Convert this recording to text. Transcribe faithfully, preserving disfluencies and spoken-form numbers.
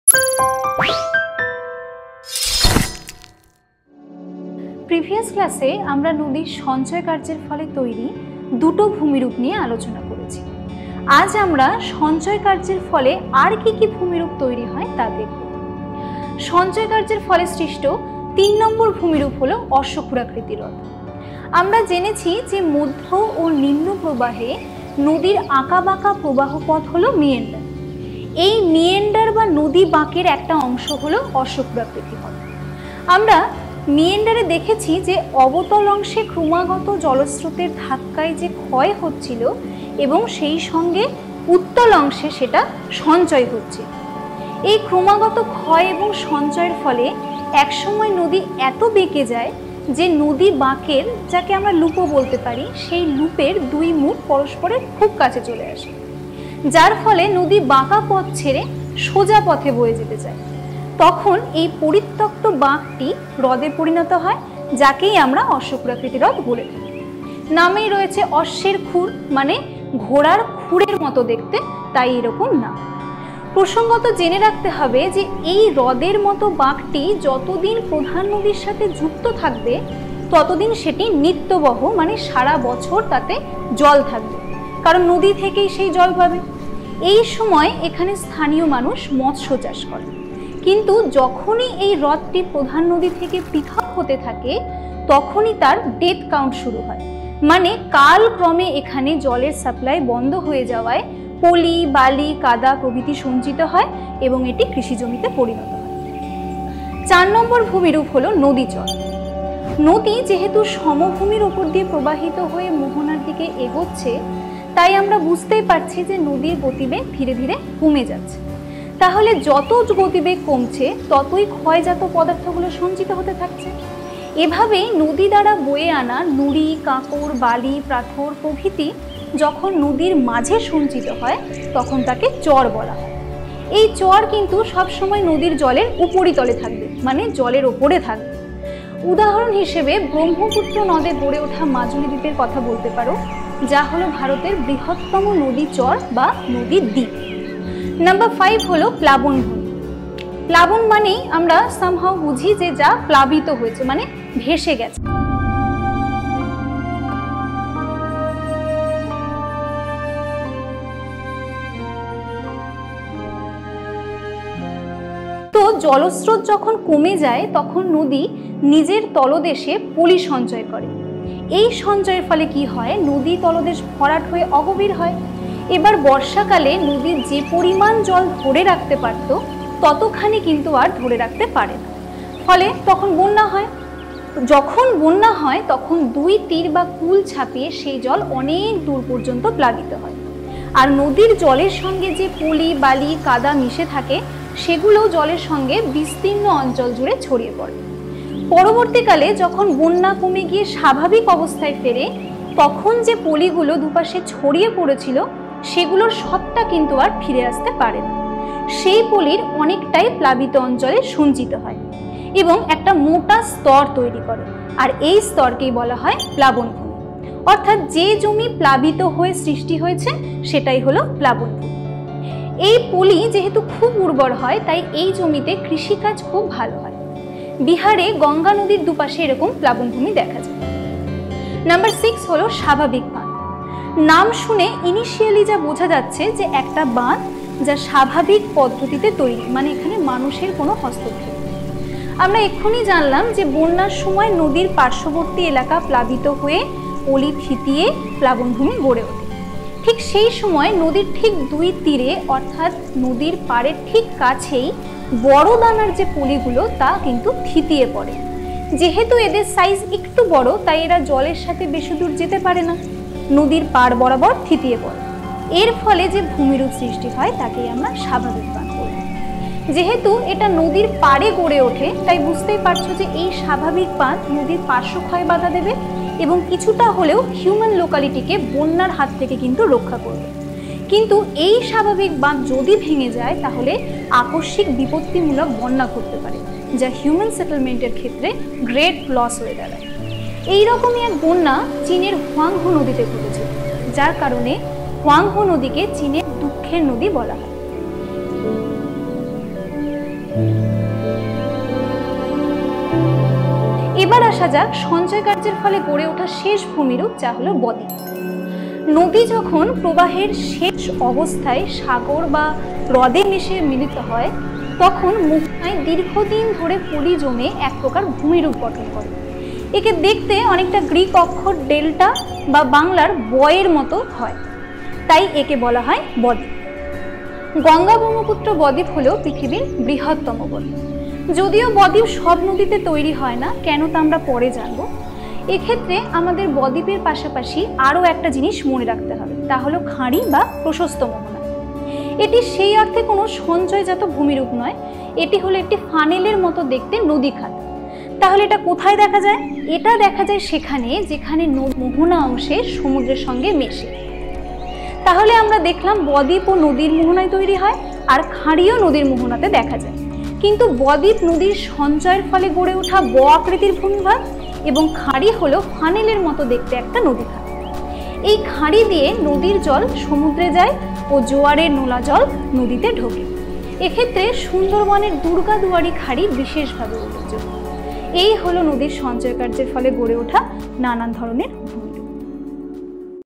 Previous ক্লাসে আমরা নদীর সঞ্চয় কার্যের ফলে তৈরি দুটো ভূমিরূপ নিয়ে আলোচনা করেছি। আজ আমরা সঞ্চয় কার্যের ফলে আর কি কি ভূমিরূপ তৈরি হয় তা দেখব। সঞ্চয় কার্যের ফলে সৃষ্ট তিন নম্বর ভূমিরূপ হলো অশ্বক্ষুরাকৃতি হ্রদ। আমরা জেনেছি যে মধ্য ও নিম্ন প্রবাহে নদীর আঁকা বাঁকা প্রবাহ পথ হলো মিয়েন্ডার। এই মিয়েন্ডার বা নদী বাঁকের একটা অংশ হলো অশ্বক্ষুরাকৃতি হ্রদ। আমরা মিয়েন্ডারে দেখেছি যে অবতল অংশে ক্রমাগত জলস্রোতের ধাক্কায় যে ক্ষয় হচ্ছিল এবং সেই সঙ্গে উত্তল অংশে সেটা সঞ্চয় হচ্ছে। এই ক্রমাগত ক্ষয় এবং সঞ্চয়ের ফলে একসময় নদী এত বেঁকে যায় যে নদী বাঁকের, যাকে আমরা লুপও বলতে পারি, সেই লুপের দুই মুখ পরস্পরের খুব কাছে চলে আসে, যার ফলে নদী বাঁকা পথ ছেড়ে সোজা পথে বয়ে যেতে চায়। তখন এই পরিত্যক্ত বাঁকটি হ্রদে পরিণত হয়, যাকেই আমরা অশ্বক্ষুরাকৃতি হ্রদ বলে থাকি। নামেই রয়েছে অশ্বের খুর, মানে ঘোড়ার খুরের মতো দেখতে, তাই এরকম নাম। প্রসঙ্গত জেনে রাখতে হবে যে এই হ্রদের মতো বাঁকটি যতদিন প্রধান নদীর সাথে যুক্ত থাকবে ততদিন সেটি নিত্যবহ, মানে সারা বছর তাতে জল থাকবে, কারণ নদী থেকেই সেই জল পাবে। এই সময় এখানে স্থানীয় মানুষ মৎস্য চাষ করে। কিন্তু যখনই এই হ্রদটি প্রধান নদী থেকে পৃথক হতে থাকে তখনই তার ডেথ কাউন্ট শুরু হয়, মানে কালক্রমে এখানে জলের সাপ্লাই বন্ধ হয়ে যাওয়ায় পলি, বালি, কাদা প্রভৃতি সঞ্চিত হয় এবং এটি কৃষি জমিতে পরিণত হয়। চার নম্বর ভূমিরূপ হলো নদীচর। নদী যেহেতু সমভূমির উপর দিয়ে প্রবাহিত হয়ে মোহনার দিকে এগোচ্ছে, তাই আমরা বুঝতেই পারছি যে নদীর গতিবেগ ধীরে ধীরে কমে যাচ্ছে। তাহলে যত গতিবেগ কমছে ততই ক্ষয়জাত পদার্থগুলো সঞ্চিত হতে থাকছে। এভাবেই নদী দ্বারা বয়ে আনা নুড়ি, কাঁকড়, বালি, পাথর প্রভৃতি যখন নদীর মাঝে সঞ্চিত হয় তখন তাকে চর বলা হয়। এই চর কিন্তু সবসময় নদীর জলের উপরিতলে থাকবে, মানে জলের ওপরে থাকবে। উদাহরণ হিসেবে ব্রহ্মপুত্র নদে গড়ে ওঠা মাজুলি দ্বীপের কথা বলতে পারো, যা হলো ভারতের বৃহত্তম নদী চর বা নদীর দ্বীপ। নাম্বার ফাইভ হলো প্লাবন ভূমি। প্লাবন মানেই আমরা সামহাও বুঝি যে যা প্লাবিত হয়েছে, মানে ভেসে গেছে। তো জলস্রোত যখন কমে যায় তখন নদী নিজের তলদেশে পলি সঞ্চয় করে। এই সঞ্চয়ের ফলে কি হয়, নদী তলদেশ ভরাট হয়ে অগভীর হয়। এবার বর্ষাকালে নদী যে পরিমাণ জল ধরে রাখতে পারত ততখানি কিন্তু আর ধরে রাখতে পারে না, ফলে তখন বন্যা হয়। যখন বন্যা হয় তখন দুই তীর বা কুল ছাপিয়ে সেই জল অনেক দূর পর্যন্ত প্লাবিত হয়। আর নদীর জলের সঙ্গে যে পলি, বালি, কাদা মিশে থাকে সেগুলো জলের সঙ্গে বিস্তীর্ণ অঞ্চল জুড়ে ছড়িয়ে পড়ে। পরবর্তীকালে যখন বন্যা কমে গিয়ে স্বাভাবিক অবস্থায় ফেরে তখন যে পলিগুলো দুপাশে ছড়িয়ে পড়েছিল সেগুলোর সবটা কিন্তু আর ফিরে আসতে পারে না। সেই পলির অনেকটাই প্লাবিত অঞ্চলে সঞ্চিত হয় এবং একটা মোটা স্তর তৈরি করে, আর এই স্তরকেই বলা হয় প্লাবন ভূমি। অর্থাৎ যে জমি প্লাবিত হয়ে সৃষ্টি হয়েছে সেটাই হলো প্লাবন ভূমি। এই পলি যেহেতু খুব উর্বর হয় তাই এই জমিতে কৃষিকাজ খুব ভালো হয়। বিহারে গঙ্গা নদীর দুপাশে এরকম প্লাবন ভূমি দেখা যায়। নাম্বার সিক্স হলো স্বাভাবিক বাঁধ। নাম শুনে ইনিশিয়ালি যা বোঝা যাচ্ছে যে একটা বাঁধ যা স্বাভাবিক পদ্ধতিতে তৈরি, মানে এখানে মানুষের কোনো হস্তক্ষেপ। আমরা এক্ষুনি জানলাম যে বন্যার সময় নদীর পার্শ্ববর্তী এলাকা প্লাবিত হয়ে পলি থিতিয়ে প্লাবনভূমি গড়ে ওঠে। ঠিক সেই সময় নদীর ঠিক দুই তীরে, অর্থাৎ নদীর পাড়ের ঠিক কাছেই বড় দানার যে পলিগুলো তা কিন্তু থিতিয়ে পড়ে। যেহেতু এদের সাইজ একটু বড় তাই এরা জলের সাথে বেশি দূর যেতে পারে না, নদীর পাড় বরাবর থিতিয়ে পড়ে। এর ফলে যে ভূমিরূপ সৃষ্টি হয় তাকেই আমরা স্বাভাবিক বাঁধ বলি। যেহেতু এটা নদীর পাড়ে গড়ে ওঠে তাই বুঝতেই পারছো যে এই স্বাভাবিক বাঁধ নদীর পার্শ্বক্ষয় বাধা দেবে এবং কিছুটা হলেও হিউম্যান লোকালিটিকে বন্যার হাত থেকে কিন্তু রক্ষা করবে। কিন্তু এই স্বাভাবিক বাঁধ যদি ভেঙে যায় তাহলে আকস্মিক বিপত্তিমূলক বন্যা ঘটতে পারে, যা হিউম্যান সেটেলমেন্টের ক্ষেত্রে গ্রেট লস হয়ে দাঁড়ায়। এইরকমই এক বন্যা চীনের হুয়াংহো নদীতে ঘটেছিল, যার কারণে হুয়াংহো নদীকে চীনের দুঃখের নদী বলা হয়। এবার আসা যাক সঞ্চয় কার্যের ফলে গড়ে ওঠা শেষ ভূমিরূপ, যা হলো বদ্বীপ। নদী যখন প্রবাহের শেষ অবস্থায় সাগর বা হ্রদে মিশে মিলিত হয়, তখন মোহনায় দীর্ঘদিন ধরে পলি জমে এক প্রকার ভূমিরূপ গঠন করে। একে দেখতে অনেকটা গ্রিক অক্ষর ডেল্টা বা বাংলার বয়ের মতো হয়, তাই একে বলা হয় বদ্বীপ। গঙ্গা ব্রহ্মপুত্র বদ্বীপ হলো পৃথিবীর বৃহত্তম বদ্বীপ। যদিও বদ্বীপ সব নদীতে তৈরি হয় না, কেন তা আমরা পরে জানবো। এক্ষেত্রে আমাদের বদ্বীপের পাশাপাশি আরও একটা জিনিস মনে রাখতে হবে, তা হলো খাঁড়ি বা প্রশস্ত মোহনা। এটি সেই অর্থে কোনো সঞ্চয়জাত ভূমিরূপ নয়, এটি হলো একটি ফানেলের মতো দেখতে নদী খাত। তাহলে এটা কোথায় দেখা যায়? এটা দেখা যায় সেখানে যেখানে মোহনা অংশে সমুদ্রের সঙ্গে মেশে। তাহলে আমরা দেখলাম বদ্বীপ ও নদীর মোহনায় তৈরি হয়, আর খাঁড়িও নদীর মোহনাতে দেখা যায়। কিন্তু বদ্বীপ নদীর সঞ্চয়ের ফলে গড়ে ওঠা ব আকৃতির ভূমিভাগ, এবং খাঁড়ি হলো ফানেলের মতো দেখতে একটা নদী খাত। এই খাঁড়ি দিয়ে নদীর জল সমুদ্রে যায় ও জোয়ারের নোনা জল নদীতে ঢোকে। এক্ষেত্রে সুন্দরবনের দুর্গাদুয়ারি খাঁড়ি বিশেষভাবে উল্লেখযোগ্য। এই হলো নদীর সঞ্চয় কার্যের ফলে গড়ে ওঠা নানান ধরনের ভূমি।